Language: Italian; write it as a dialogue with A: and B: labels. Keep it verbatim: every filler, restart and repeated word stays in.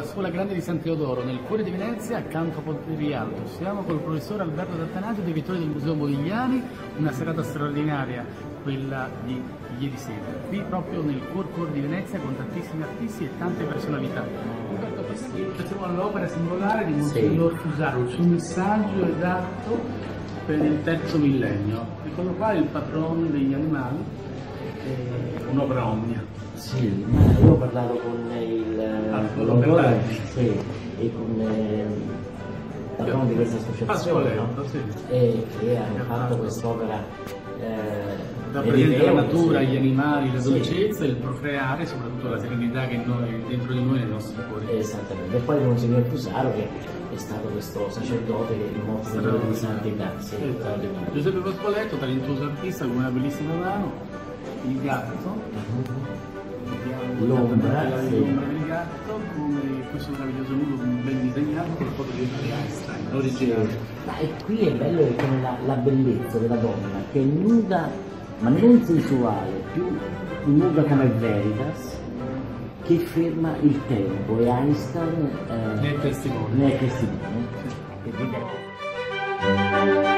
A: Scuola Grande di San Teodoro, nel cuore di Venezia, accanto a Ponte Rialto. Siamo col professor Alberto D'Attanasio, direttore del Museo Modigliani, una serata straordinaria, quella di ieri sera. Qui proprio nel cuore, cuore di Venezia, con tantissimi artisti e tante personalità. Alberto, facciamo l'opera singolare di Monsignor sì. Fusaro, il suo messaggio esatto per il terzo millennio. Eccolo qua, il patrono degli animali, un'opera omnia.
B: Sì, ma io ho parlato con il l'autore sì, e con il patrono di questa associazione, no? Sì. E che hanno fatto quest'opera eh,
A: rappresenta la natura, gli animali, la dolcezza, sì. Il procreare, soprattutto la serenità che noi, dentro di noi nei nostri cuori.
B: Esattamente, e poi il Monsignor Fusaro che è stato questo sacerdote che dimostra di santità. Sì,
A: esatto. Giuseppe Pascoletto, talentuoso artista con una bellissima mano, il gatto. Uh-huh.
B: L'ombra sì.
A: del gatto, come questo meraviglioso nudo ben disegnato con la foto di Einstein, originale.
B: Sì. Ma e qui è bello che come la, la bellezza della donna che è nuda, ma non sensuale, più nuda come Veritas, che ferma il tempo e Einstein eh,
A: ne è testimone.
B: Ne è testimone. Sì.